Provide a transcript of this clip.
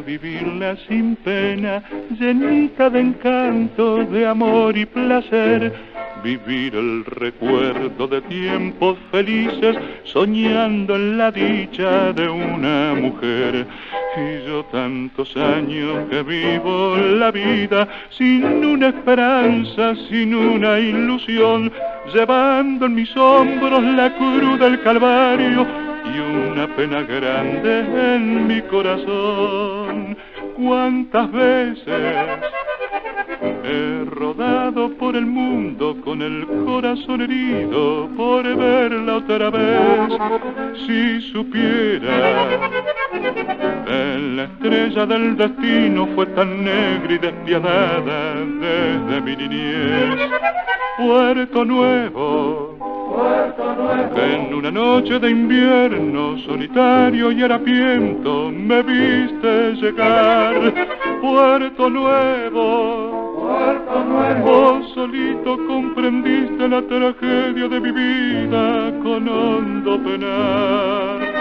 vivirla sin pena, llenita de encanto, de amor y placer, vivir el recuerdo de tiempos felices, soñando en la dicha de una mujer. Y yo tantos años que vivo la vida sin una esperanza, sin una ilusión, llevando en mis hombros la cruz del Calvario y una pena grande en mi corazón. ¿Cuántas veces he rodado por el mundo con el corazón herido por verla otra vez? Si supiera que la estrella del destino fue tan negra y despiadada desde mi niñez. Puerto Nuevo, que en una noche de invierno solitario y harapiento me viste llegar. Puerto Nuevo, vos solito comprendiste la tragedia de mi vida con hondo penar.